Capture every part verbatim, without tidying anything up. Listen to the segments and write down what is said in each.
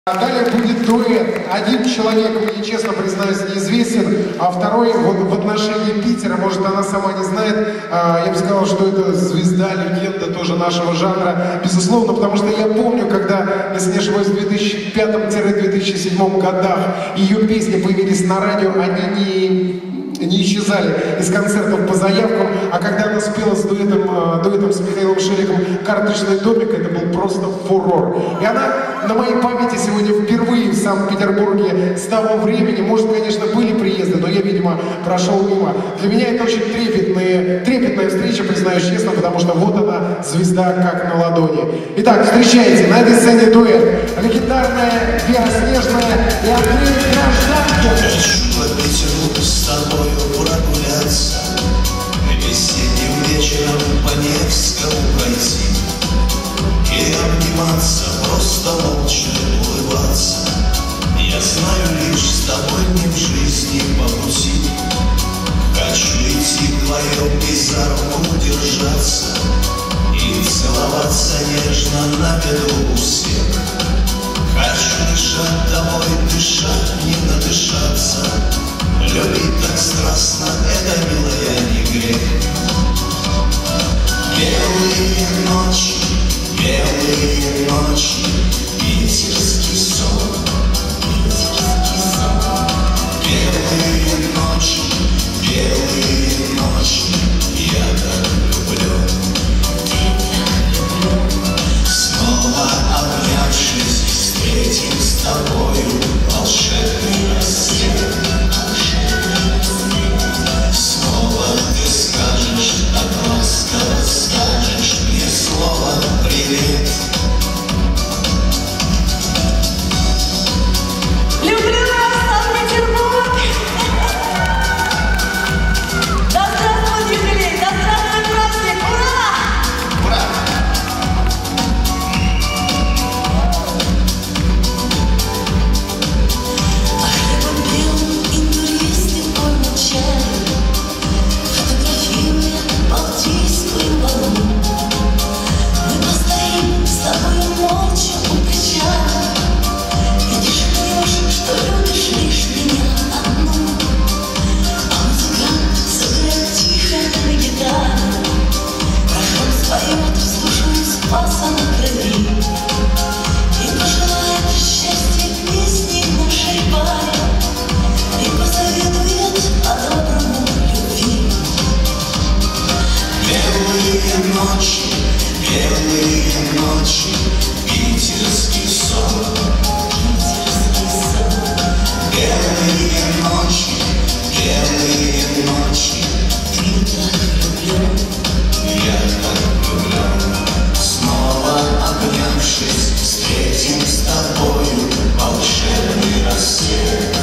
Далее будет дуэт. Один человек, мне честно признаюсь, неизвестен, а второй вот в отношении Питера, может, она сама не знает. Я бы сказал, что это звезда, легенда тоже нашего жанра, безусловно, потому что я помню, когда, если не ошибаюсь, в две тысячи пятом — две тысячи седьмом годах ее песни появились на радио, они не... не исчезали из концертов по заявкам, а когда она спела с дуэтом, дуэтом с Михаилом Шеликом «Карточный домик», это был просто фурор. И она на моей памяти сегодня впервые в Санкт-Петербурге с того времени, может, конечно, были приезды, но я, видимо, прошел мимо. Для меня это очень трепетная, трепетная встреча, признаюсь честно, потому что вот она, звезда как на ладони. Итак, встречайте, на этой сцене дуэт. Легендарная Вера Снежная и Андрей Гражданкин. С тобою прогуляться, весенним вечером по Невскому пройти и обниматься, просто молча улыбаться. Я знаю, лишь с тобой мне в жизни по пути. Хочу идти вдвоем и за руку держаться и целоваться нежно на виду у всех. Хочу дышать тобой, дышать, не надышаться. Любить так страстно, это, милая, не грех. Белые ночи, белые ночи, питерский сон, питерский сон. Белые ночи, белые ночи, я так люблю, ты так люблю. Снова обнявшись, встретим с тобою волшебный рассвет. Скажешь мне слово «Привет». Люблю вас, Санкт-Петербург! Да здравствует юбилей, да здравствует праздник! Ура! Ура! А хлебом белым интуристы помолчали, фотографируя Балтийскую волну. Мы постоим с тобой молча у причала, и ты шепнешь, что любишь лишь меня одну. А музыкант сыграет тихо на гитаре, рожон споет, вслушаясь баса на крови, и пожелает счастья песни нашей паре, и позавидует по-доброму любви. Белые ночи, белые ночи, питерский сон, Питерский сон. белые ночи, белые ночи, Ты так влюблен, я так люблю. Снова обнявшись, встретим с тобою волшебный рассвет.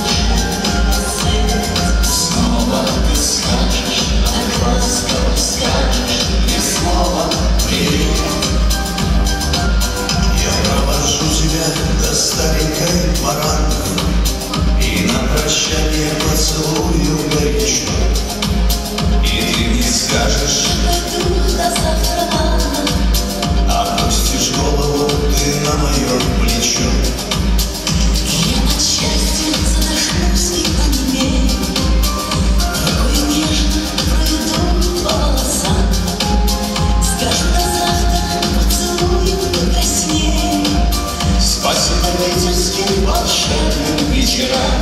Снова ты скажешь, так ласково скажешь мне слово «Привет». Я провожу тебя до старенькой баранки и на прощание поцелую горячо. И ты мне скажешь, пойду до завтра рано. опустишь голову ты на мое плечо. И я от счастья задохнусь и онемею, рукой нежно проведу по волосам. Скажу до завтра, поцелую покраснею. Спасибо питерским волшебным вечерам.